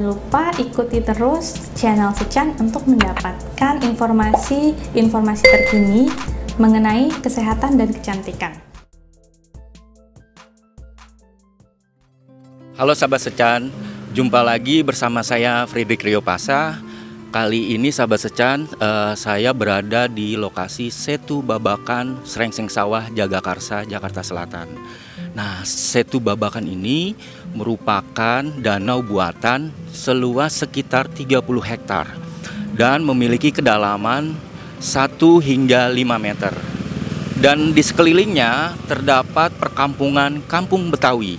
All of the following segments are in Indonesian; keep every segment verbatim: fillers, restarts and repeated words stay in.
lupa ikuti terus channel Secan untuk mendapatkan informasi-informasi terkini mengenai kesehatan dan kecantikan. Halo sahabat Secan, jumpa lagi bersama saya Fredrik Riopasa. Kali ini sahabat Secan, uh, saya berada di lokasi Setu Babakan, Srengseng Sawah, Jagakarsa, Jakarta Selatan. Nah, Setu Babakan ini merupakan danau buatan seluas sekitar tiga puluh hektar dan memiliki kedalaman satu hingga lima meter. Dan di sekelilingnya terdapat perkampungan Kampung Betawi.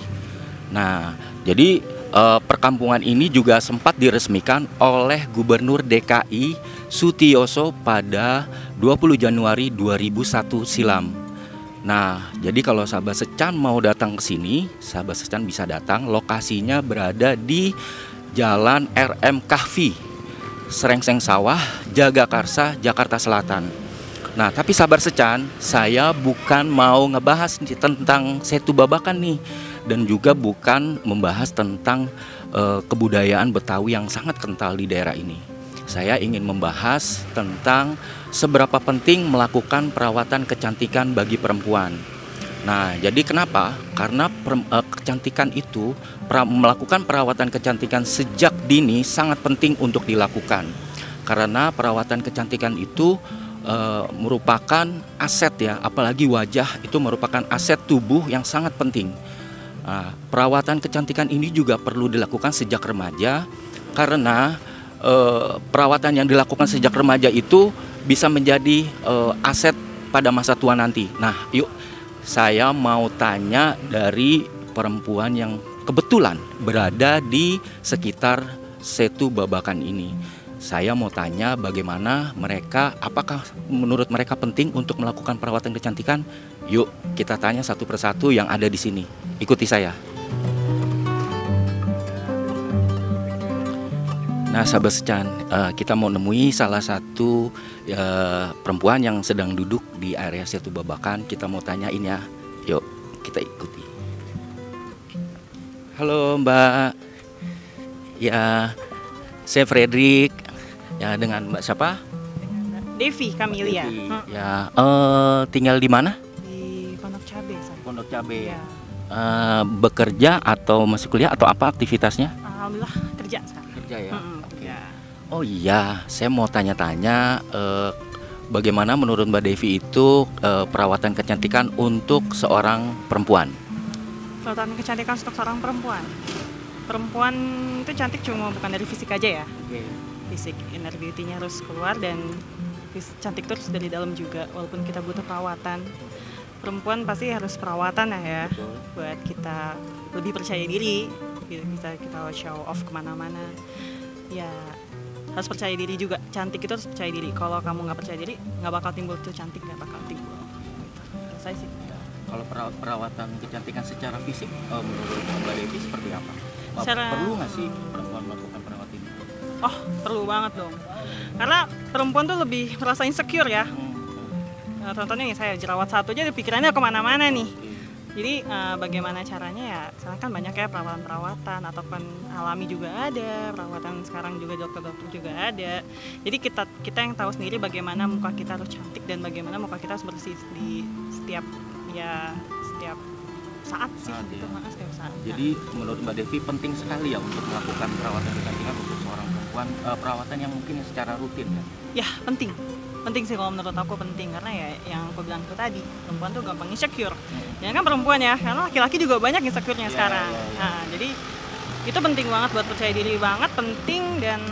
Nah, jadi eh, perkampungan ini juga sempat diresmikan oleh Gubernur D K I Sutiyoso pada dua puluh Januari dua ribu satu silam. Nah, jadi kalau sahabat Secan mau datang ke sini, sahabat Secan bisa datang. Lokasinya berada di Jalan R M Kahfi, Srengseng Sawah, Jagakarsa, Jakarta Selatan. Nah, tapi sahabat Secan, saya bukan mau ngebahas tentang Setu Babakan nih, dan juga bukan membahas tentang uh, kebudayaan Betawi yang sangat kental di daerah ini. Saya ingin membahas tentang seberapa penting melakukan perawatan kecantikan bagi perempuan. Nah, jadi kenapa? Karena per, uh, kecantikan itu, pra, melakukan perawatan kecantikan sejak dini sangat penting untuk dilakukan. Karena perawatan kecantikan itu uh, merupakan aset ya, apalagi wajah itu merupakan aset tubuh yang sangat penting. Nah, perawatan kecantikan ini juga perlu dilakukan sejak remaja karena Uh, perawatan yang dilakukan sejak remaja itu bisa menjadi uh, aset pada masa tua nanti. Nah, yuk saya mau tanya dari perempuan yang kebetulan berada di sekitar Setu Babakan ini. Saya mau tanya bagaimana mereka, apakah menurut mereka penting untuk melakukan perawatan kecantikan? Yuk kita tanya satu persatu yang ada di sini. Ikuti saya. Nah, sahabat Secan, uh, kita mau nemui salah satu uh, perempuan yang sedang duduk di area Setu Babakan. Kita mau tanyain ya. Yuk, kita ikuti. Halo Mbak. Ya, saya Fredrik. Ya, dengan Mbak siapa? Devi Kamilia. Devi. Ya, uh, tinggal di mana? Di Pondok Cabe. Saya. Pondok Cabe. Ya. Uh, bekerja atau masih kuliah atau apa aktivitasnya? Alhamdulillah kerja sekarang. Kerja ya. Mm-mm. Oh iya, saya mau tanya-tanya eh, bagaimana menurut Mbak Devi itu eh, perawatan kecantikan untuk seorang perempuan? Perawatan kecantikan untuk seorang perempuan. Perempuan itu cantik cuma bukan dari fisik aja ya. Okay. Fisik, inner beauty-nya harus keluar dan cantik terus dari dalam juga. Walaupun kita butuh perawatan, perempuan pasti harus perawatan ya, ya buat kita lebih percaya diri. Bisa kita show off kemana-mana. Ya. Harus percaya diri juga, cantik itu harus percaya diri. Kalau kamu nggak percaya diri, nggak bakal timbul tuh cantik, nggak bakal timbul. Saya sih. Kalau perawatan kecantikan secara fisik, uh, menurut Mbak Devi seperti apa? Secara... Perlu nggak sih perempuan melakukan perawatan ini? Oh, perlu banget dong. Karena perempuan tuh lebih merasa insecure ya. Hmm. Nah, contohnya nih saya jerawat satu aja, pikirannya kemana-mana nih. Jadi uh, bagaimana caranya ya, sekarang kan banyak ya perawatan-perawatan ataupun alami juga ada, perawatan sekarang juga dokter-dokter juga ada. Jadi kita kita yang tahu sendiri bagaimana muka kita harus cantik dan bagaimana muka kita harus bersih di setiap ya setiap saat sih. Saat, gitu, ya. setiap saat. Jadi nah. Menurut Mbak Devi penting sekali ya untuk melakukan perawatan kecantikan untuk seorang perempuan, uh, perawatan yang mungkin secara rutin ya. Ya penting. Penting sih kalau menurut aku penting karena ya yang aku bilang itu tadi perempuan tuh gampang insecure. Hmm. Ya kan perempuan ya, karena laki-laki juga banyak insecure-nya yeah, sekarang. Yeah, yeah. Nah, jadi itu penting banget buat percaya diri banget, penting dan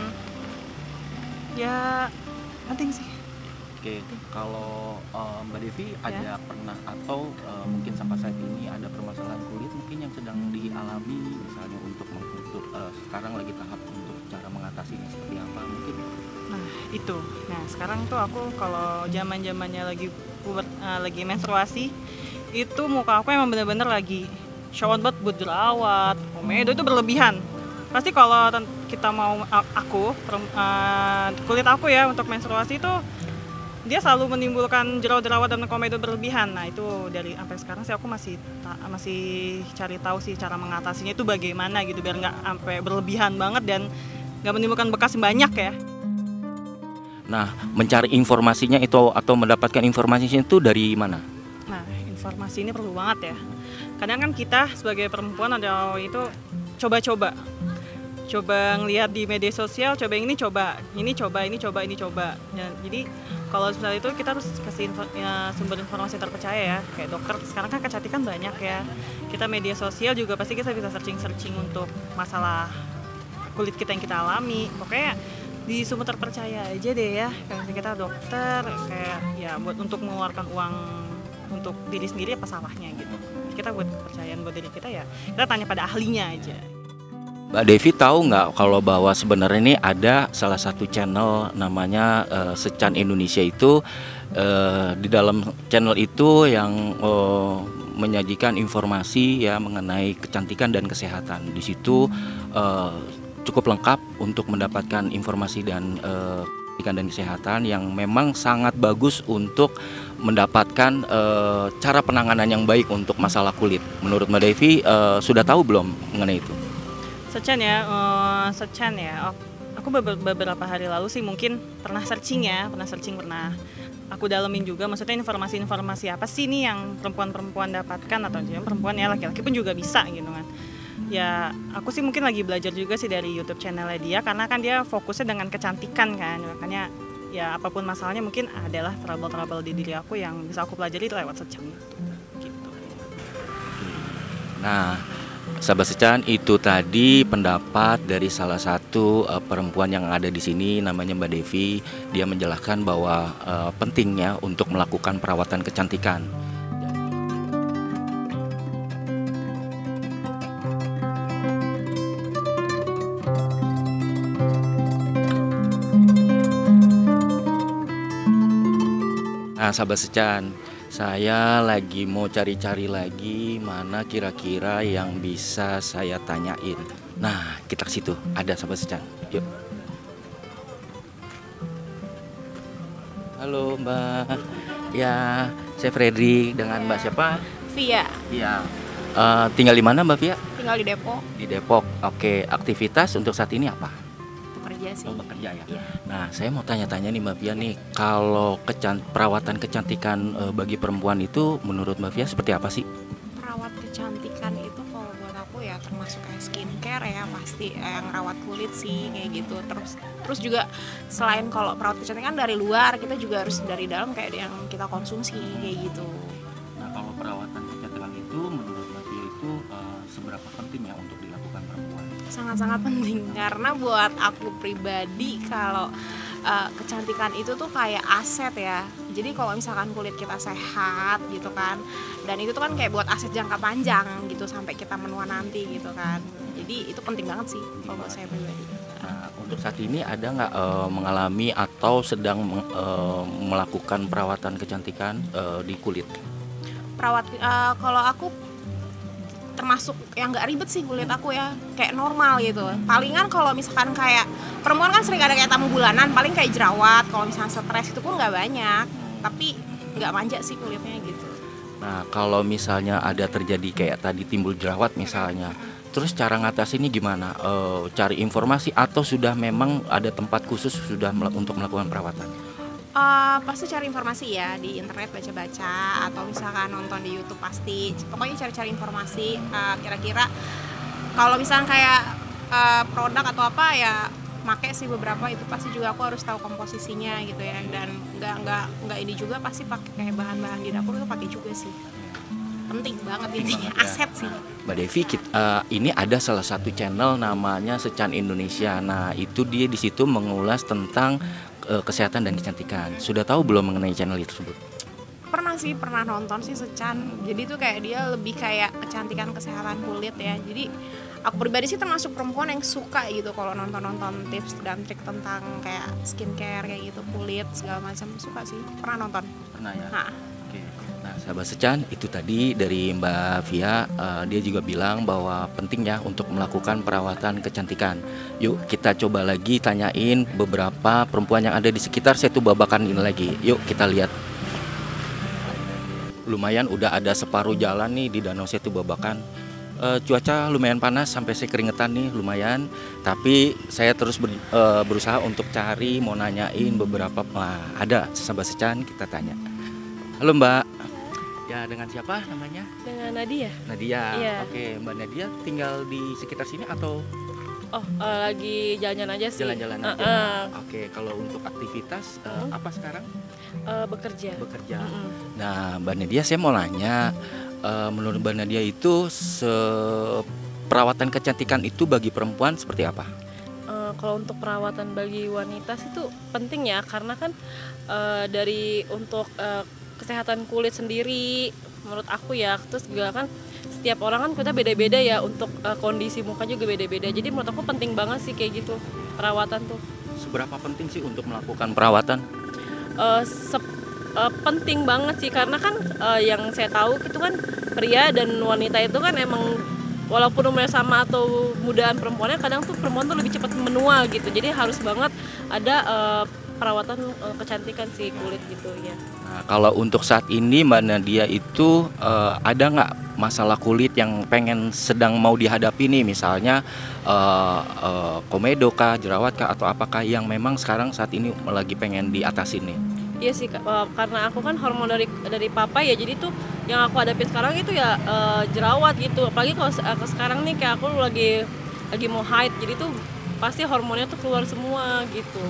ya penting sih. Oke, okay. Kalau uh, Mbak Devi ya. ada pernah atau uh, mungkin sampai saat ini ada permasalahan kulit mungkin yang sedang dialami misalnya untuk untuk uh, sekarang lagi tahap untuk cara mengatasinya seperti apa mungkin? Nah itu, nah sekarang tuh aku kalau zaman zamannya lagi puber, uh, lagi menstruasi itu muka aku emang bener-bener lagi show on banget buat jerawat, komedo itu berlebihan. Pasti kalau kita mau aku uh, kulit aku ya untuk menstruasi itu dia selalu menimbulkan jerawat-jerawat dan komedo berlebihan. Nah itu dari sampai sekarang sih aku masih masih cari tahu sih cara mengatasinya itu bagaimana gitu biar nggak sampai berlebihan banget dan nggak menimbulkan bekas banyak ya. Nah, mencari informasinya itu atau mendapatkan informasinya itu dari mana? Nah, informasi ini perlu banget ya. Kadang kan kita sebagai perempuan ada itu coba-coba. Coba ngelihat di media sosial, coba yang ini coba, ini coba, ini coba, ini coba. Dan jadi kalau misalnya itu kita harus kasih info, ya, sumber informasi terpercaya ya. Kayak dokter sekarang kan kecantikan banyak ya. Kita media sosial juga pasti kita bisa searching-searching untuk masalah kulit kita yang kita alami. Pokoknya di sumber terpercaya aja deh ya. Kayak kita dokter, kayak ya buat untuk mengeluarkan uang untuk diri sendiri apa salahnya gitu. Kita buat kepercayaan buat diri kita ya. Kita tanya pada ahlinya aja. Mbak Devi tahu nggak kalau bahwa sebenarnya ini ada salah satu channel namanya uh, Secan Indonesia itu uh, di dalam channel itu yang uh, menyajikan informasi ya mengenai kecantikan dan kesehatan. Di situ uh, cukup lengkap untuk mendapatkan informasi dan uh, kecantikan dan kesehatan yang memang sangat bagus untuk mendapatkan uh, cara penanganan yang baik untuk masalah kulit. Menurut Mbak Devi uh, sudah tahu belum mengenai itu? Secan ya, uh, Secan ya. Aku beberapa hari lalu sih mungkin pernah searching ya, pernah searching pernah. Aku dalemin juga, maksudnya informasi-informasi apa sih nih yang perempuan-perempuan dapatkan atau yang perempuan ya laki-laki pun juga bisa gitu kan. Ya aku sih mungkin lagi belajar juga sih dari YouTube channelnya dia karena kan dia fokusnya dengan kecantikan kan, makanya ya apapun masalahnya mungkin adalah trouble-trouble di diri aku yang bisa aku pelajari lewat Secan gitu. Nah, Sahabat Secan, itu tadi pendapat dari salah satu uh, perempuan yang ada di sini namanya Mbak Devi. Dia menjelaskan bahwa uh, pentingnya untuk melakukan perawatan kecantikan. Nah, Sahabat Secan, saya lagi mau cari-cari lagi mana kira-kira yang bisa saya tanyain. Nah, kita ke situ. Ada Sahabat Secan. Yuk. Halo Mbak. Ya, saya Fredrik dengan Mbak siapa? Via. Iya. Uh, tinggal di mana Mbak Via? Tinggal di Depok. Di Depok. Oke, aktivitas untuk saat ini apa? Bekerja sih. Oh, bekerja ya. Iya. Nah, saya mau tanya-tanya nih Mbak Via nih, kalau kecant perawatan kecantikan e, bagi perempuan itu menurut Mbak Via seperti apa sih? Perawat kecantikan itu kalau buat aku ya termasuk kayak skincare ya pasti eh, yang rawat kulit sih kayak gitu. Terus terus juga selain kalau perawat kecantikan dari luar, kita juga harus dari dalam kayak yang kita konsumsi kayak gitu. Nah, kalau perawatan kecantikan itu menurut Mbak Via itu e, seberapa penting ya untuk dilakukan perempuan? Sangat-sangat penting karena buat aku pribadi kalau uh, kecantikan itu tuh kayak aset ya. Jadi kalau misalkan kulit kita sehat gitu kan, dan itu tuh kan kayak buat aset jangka panjang gitu sampai kita menua nanti gitu kan. Jadi itu penting banget sih kalau buat saya pribadi. Nah, untuk saat ini ada nggak uh, mengalami atau sedang uh, melakukan perawatan kecantikan uh, di kulit? Perawat uh, kalau aku termasuk yang nggak ribet sih kulit aku ya, kayak normal gitu. Palingan kalau misalkan kayak perempuan kan sering ada kayak tamu bulanan, paling kayak jerawat. Kalau misalnya stres itu pun nggak banyak, tapi nggak manja sih kulitnya gitu. Nah, kalau misalnya ada terjadi kayak tadi timbul jerawat misalnya, terus cara ngatasinnya gimana? E, cari informasi atau sudah memang ada tempat khusus sudah mel- untuk melakukan perawatan? Uh, pasti cari informasi ya di internet, baca-baca atau misalkan nonton di YouTube pasti. Pokoknya cari-cari informasi. Uh, kira-kira kalau misalkan kayak uh, produk atau apa ya, make sih beberapa itu pasti juga aku harus tahu komposisinya gitu ya. Dan nggak nggak nggak ini juga pasti pakai kayak bahan-bahan di dapur itu pakai juga sih. Penting banget ini aset sih. Mbak Devi, kita, uh, ini ada salah satu channel namanya Secan Indonesia. Nah, itu dia di situ mengulas tentang kesehatan dan kecantikan. Sudah tahu belum mengenai channel itu tersebut? Pernah sih, pernah nonton sih Secan. Jadi tuh kayak dia lebih kayak kecantikan kesehatan kulit ya. Jadi aku pribadi sih termasuk perempuan yang suka gitu kalau nonton-nonton tips dan trik tentang kayak skincare kayak gitu, kulit segala macam, suka sih. Pernah nonton. Pernah ya. Nah. Oke. Nah, sahabat Secan, itu tadi dari Mbak Via, uh, dia juga bilang bahwa pentingnya untuk melakukan perawatan kecantikan. Yuk kita coba lagi tanyain beberapa perempuan yang ada di sekitar Setu Babakan ini lagi. Yuk kita lihat. Lumayan udah ada separuh jalan nih di Danau Setu Babakan. Uh, cuaca lumayan panas sampai saya keringetan nih lumayan. Tapi saya terus ber, uh, berusaha untuk cari, mau nanyain beberapa. Wah, ada sahabat Secan, kita tanya. Halo Mbak. Ya, dengan siapa namanya? Dengan Nadia. Nadia. Iya. Oke, Mbak Nadia tinggal di sekitar sini atau Oh, uh, lagi jalan-jalan aja sih. jalan-jalan aja? Uh, uh, Oke, kalau untuk aktivitas uh, Hmm. apa sekarang? uh, bekerja. Bekerja. Mm-mm. Nah, Mbak Nadia, saya mau nanya, uh, menurut Mbak Nadia itu se- perawatan kecantikan itu bagi perempuan seperti apa? Uh, kalau untuk perawatan bagi wanita sih itu penting ya, karena kan uh, dari untuk uh, kesehatan kulit sendiri menurut aku ya, terus juga kan setiap orang kan kita beda-beda ya, untuk uh, kondisi muka juga beda-beda, jadi menurut aku penting banget sih kayak gitu perawatan tuh. Seberapa penting sih untuk melakukan perawatan? Uh, sep- uh, penting banget sih, karena kan uh, yang saya tahu itu kan pria dan wanita itu kan emang walaupun umurnya sama atau mudaan perempuannya, kadang tuh perempuan tuh lebih cepat menua gitu, jadi harus banget ada uh, perawatan uh, kecantikan si kulit gitu ya. Nah, kalau untuk saat ini Mbak Nadia itu uh, ada nggak masalah kulit yang pengen sedang mau dihadapi nih, misalnya uh, uh, komedo kah, jerawat kah, atau apakah yang memang sekarang saat ini lagi pengen diatasin nih? Iya sih, Kak. Uh, karena aku kan hormon dari dari papa ya, jadi tuh yang aku hadapi sekarang itu ya uh, jerawat gitu. Apalagi kalau se- uh, sekarang nih kayak aku lagi lagi mau haid, jadi tuh pasti hormonnya tuh keluar semua gitu.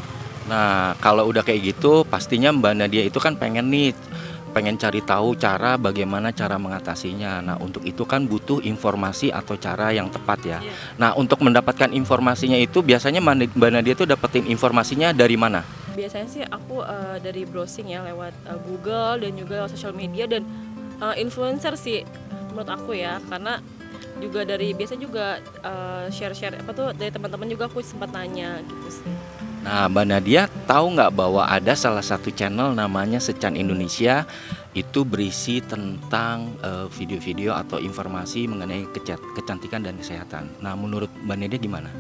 Nah, kalau udah kayak gitu, pastinya Mbak Nadia itu kan pengen nih, pengen cari tahu cara bagaimana cara mengatasinya. Nah, untuk itu kan butuh informasi atau cara yang tepat ya. Iya. Nah, untuk mendapatkan informasinya itu biasanya Mbak Nadia itu dapetin informasinya dari mana? Biasanya sih aku uh, dari browsing ya, lewat uh, Google dan juga sosial media dan uh, influencer sih menurut aku ya, karena juga dari biasa juga uh, share-share apa tuh dari teman-teman juga aku sempat nanya gitu sih. Nah, Mbak Nadia tahu nggak bahwa ada salah satu channel namanya Secan Indonesia, itu berisi tentang uh, video-video atau informasi mengenai kecat- kecantikan dan kesehatan. Nah, menurut Mbak Nadia gimana?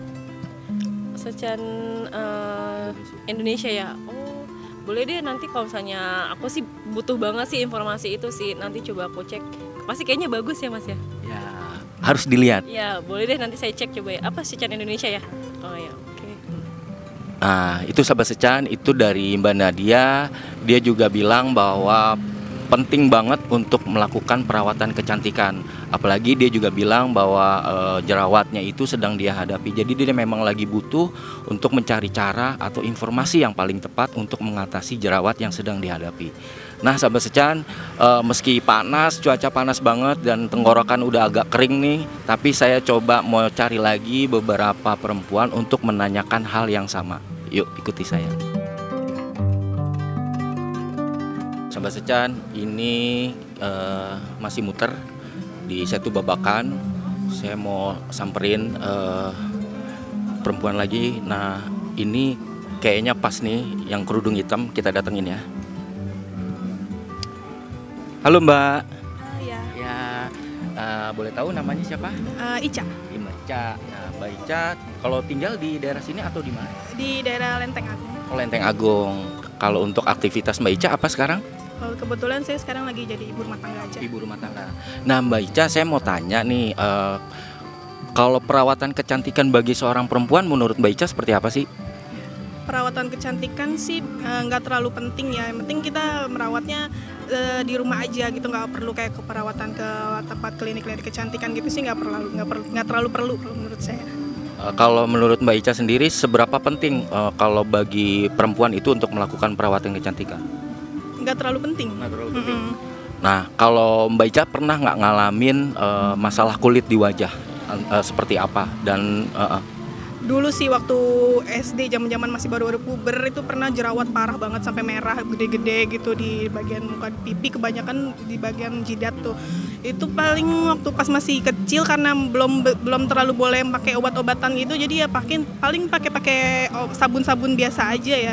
Secan uh, Indonesia ya. Oh, boleh deh nanti kalau misalnya aku sih butuh banget sih informasi itu sih. Nanti coba aku cek. Pasti kayaknya bagus ya Mas ya. Ya, harus dilihat. Ya, boleh deh nanti saya cek coba ya. Apa Secan Indonesia ya? Oh ya, oke. Nah, itu sahabat Secan, itu dari Mbak Nadia. Dia juga bilang bahwa penting banget untuk melakukan perawatan kecantikan. Apalagi dia juga bilang bahwa e, jerawatnya itu sedang dia hadapi. Jadi dia memang lagi butuh untuk mencari cara atau informasi yang paling tepat untuk mengatasi jerawat yang sedang dihadapi. Nah, sahabat Secan, e, meski panas, cuaca panas banget dan tenggorokan udah agak kering nih, tapi saya coba mau cari lagi beberapa perempuan untuk menanyakan hal yang sama. Yuk, ikuti saya. Sahabat Secan, ini uh, masih muter di Setu Babakan. Saya mau samperin uh, perempuan lagi. Nah, ini kayaknya pas nih yang kerudung hitam, kita datengin ya. Halo Mbak. Oh, ya. Ya, uh, boleh tahu namanya siapa? Uh, Ica Ica. Nah, Mbak Ica, kalau tinggal di daerah sini atau di mana? di daerah Lenteng Agung. Oh, Lenteng Agung. Kalau untuk aktivitas Mbak Ica apa sekarang? Kalau kebetulan saya sekarang lagi jadi ibu rumah tangga aja. Ibu rumah tangga. Nah, Mbak Ica, saya mau tanya nih, eh, kalau perawatan kecantikan bagi seorang perempuan menurut Mbak Ica seperti apa sih? Perawatan kecantikan sih eh, nggak terlalu penting ya. Yang penting kita merawatnya eh, di rumah aja gitu, nggak perlu kayak ke perawatan ke tempat klinik-klinik kecantikan gitu sih, nggak perlu nggak perlu nggak terlalu perlu kalau menurut saya. Eh, kalau menurut Mbak Ica sendiri, seberapa penting eh, kalau bagi perempuan itu untuk melakukan perawatan kecantikan? Nggak terlalu penting. Nggak terlalu penting. Mm-mm. Nah, kalau Mbak Ica pernah nggak ngalamin eh, masalah kulit di wajah eh, seperti apa? Dan eh, eh, Dulu sih waktu S D, zaman-zaman masih baru-baru puber, itu pernah jerawat parah banget sampai merah gede-gede gitu di bagian muka pipi, kebanyakan di bagian jidat tuh. Itu paling waktu pas masih kecil karena belum belum terlalu boleh pakai obat-obatan gitu, jadi ya pakai paling pakai pakai sabun-sabun biasa aja ya.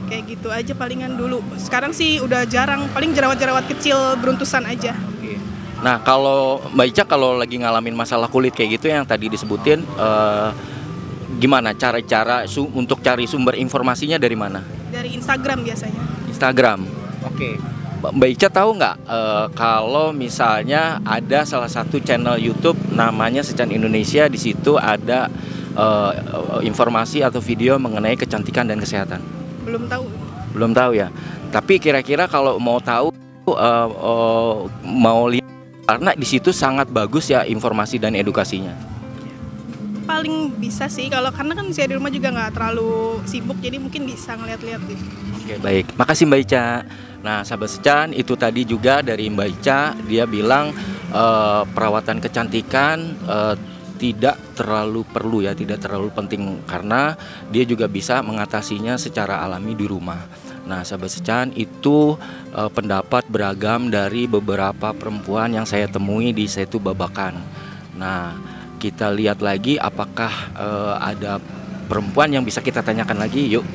kayak gitu aja palingan dulu. Sekarang sih udah jarang, paling jerawat-jerawat kecil beruntusan aja. Nah, kalau Mbak Ica kalau lagi ngalamin masalah kulit kayak gitu yang tadi disebutin, eh, gimana cara-cara su- untuk cari sumber informasinya dari mana? Dari Instagram biasanya. Instagram. Oke. Mbak Ica tahu nggak eh, kalau misalnya ada salah satu channel YouTube namanya Secan Indonesia, di situ ada eh, informasi atau video mengenai kecantikan dan kesehatan? Belum tahu. Belum tahu ya. Tapi kira-kira kalau mau tahu eh, eh, mau lihat, karena di situ sangat bagus ya informasi dan edukasinya. Paling bisa sih kalau karena kan saya di rumah juga nggak terlalu sibuk, jadi mungkin bisa ngeliat-liat gitu. Oke, baik. Makasih Mbak Ica. Nah, sahabat Secan, itu tadi juga dari Mbak Ica, dia bilang eh, perawatan kecantikan eh, tidak terlalu perlu ya, tidak terlalu penting karena dia juga bisa mengatasinya secara alami di rumah. Nah, sahabat Secan, itu eh, pendapat beragam dari beberapa perempuan yang saya temui di Setu Babakan. Nah, kita lihat lagi apakah eh, ada perempuan yang bisa kita tanyakan lagi. Yuk.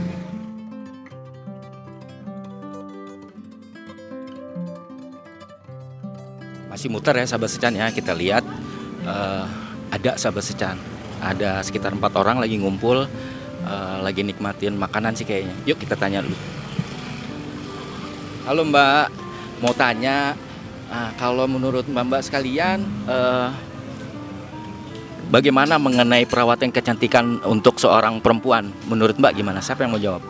Masih muter ya sahabat Secan ya, kita lihat eh, ada sahabat Secan, ada sekitar empat orang lagi ngumpul, eh, lagi nikmatin makanan sih kayaknya. Yuk kita tanya dulu. Halo Mbak, mau tanya, nah, kalau menurut Mbak-Mbak sekalian, eh, bagaimana mengenai perawatan kecantikan untuk seorang perempuan? Menurut Mbak gimana? Siapa yang mau jawab?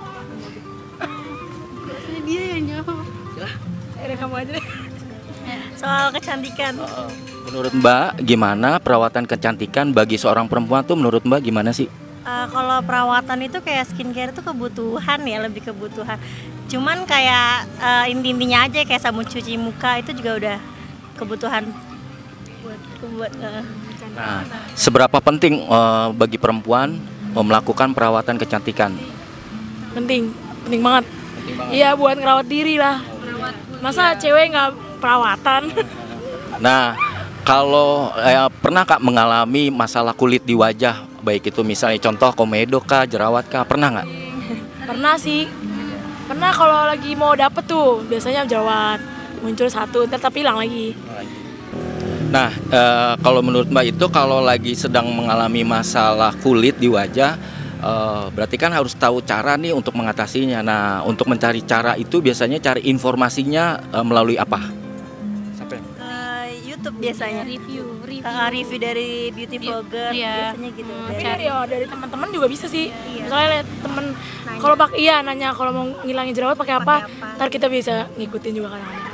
Dia yang jawab. Ada kamu aja deh. Soal kecantikan. Menurut Mbak gimana perawatan kecantikan bagi seorang perempuan tuh menurut Mbak gimana sih? Uh, kalau perawatan itu kayak skincare itu kebutuhan ya, lebih kebutuhan. Cuman kayak uh, inti-intinya aja kayak sabun cuci muka itu juga udah kebutuhan buat buat. Uh. Nah, seberapa penting uh, bagi perempuan uh, melakukan perawatan kecantikan? Penting, penting banget. Iya, buat ngerawat diri lah. Masa cewek nggak perawatan? Nah, kalau eh, pernah Kak mengalami masalah kulit di wajah, baik itu misalnya contoh komedo kah, jerawat kah, pernah nggak? Pernah sih. Pernah kalau lagi mau dapet tuh, biasanya jerawat muncul satu, ntar tapi hilang lagi. Nah, eh, kalau menurut Mbak itu kalau lagi sedang mengalami masalah kulit di wajah, eh, berarti kan harus tahu cara nih untuk mengatasinya. Nah, untuk mencari cara itu biasanya cari informasinya eh, melalui apa? Sampai? Uh, YouTube biasanya. Review, review. Uh, review dari beauty vlogger Iya. biasanya gitu. Tapi Dari- ya dari teman-teman juga bisa sih. Iya. Misalnya lihat temen, kalau pakai iya nanya kalau mau ngilangin jerawat pakai apa, Pakai apa. ntar kita bisa ngikutin juga kadang-kadang.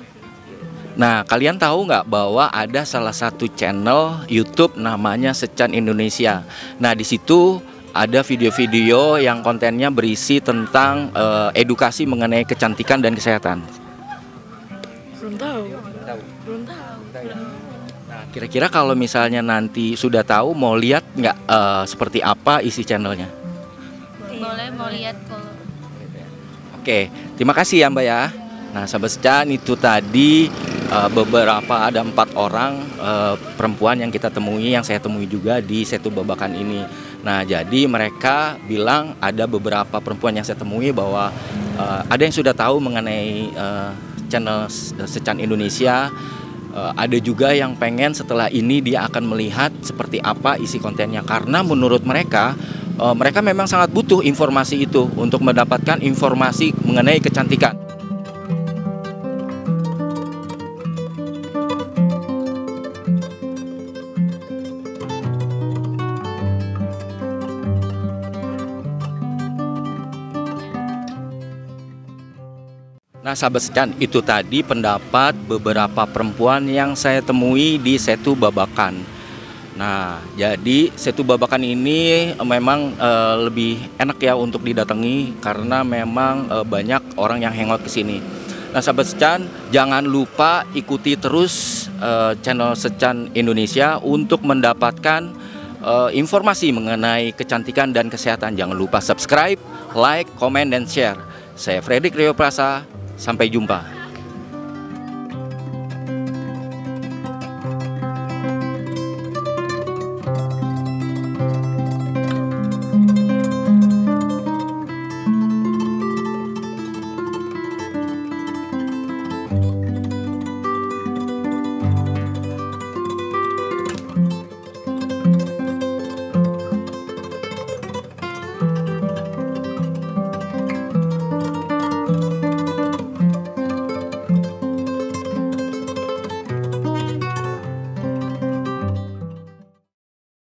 Nah, kalian tahu nggak bahwa ada salah satu channel YouTube namanya Secan Indonesia. Nah, di situ ada video-video yang kontennya berisi tentang eh, edukasi mengenai kecantikan dan kesehatan. Belum tahu. Belum tahu. Nah, kira-kira kalau misalnya nanti sudah tahu, mau lihat nggak eh, seperti apa isi channelnya? Boleh mau lihat kalau Oke, terima kasih ya Mbak ya. Nah, sahabat Secan, itu tadi uh, beberapa ada empat orang uh, perempuan yang kita temui, yang saya temui juga di Setu Babakan ini. Nah, jadi mereka bilang ada beberapa perempuan yang saya temui bahwa uh, ada yang sudah tahu mengenai uh, channel Secan Indonesia. Uh, ada juga yang pengen setelah ini dia akan melihat seperti apa isi kontennya, karena menurut mereka uh, mereka memang sangat butuh informasi itu untuk mendapatkan informasi mengenai kecantikan. Nah, sahabat Secan, itu tadi pendapat beberapa perempuan yang saya temui di Setu Babakan. Nah, jadi Setu Babakan ini memang e, lebih enak ya untuk didatangi karena memang e, banyak orang yang hangout ke sini. Nah, sahabat Secan, jangan lupa ikuti terus e, channel Secan Indonesia untuk mendapatkan e, informasi mengenai kecantikan dan kesehatan. Jangan lupa subscribe, like, komen, dan share. Saya Fredrik Rio Prasa. Sampai jumpa.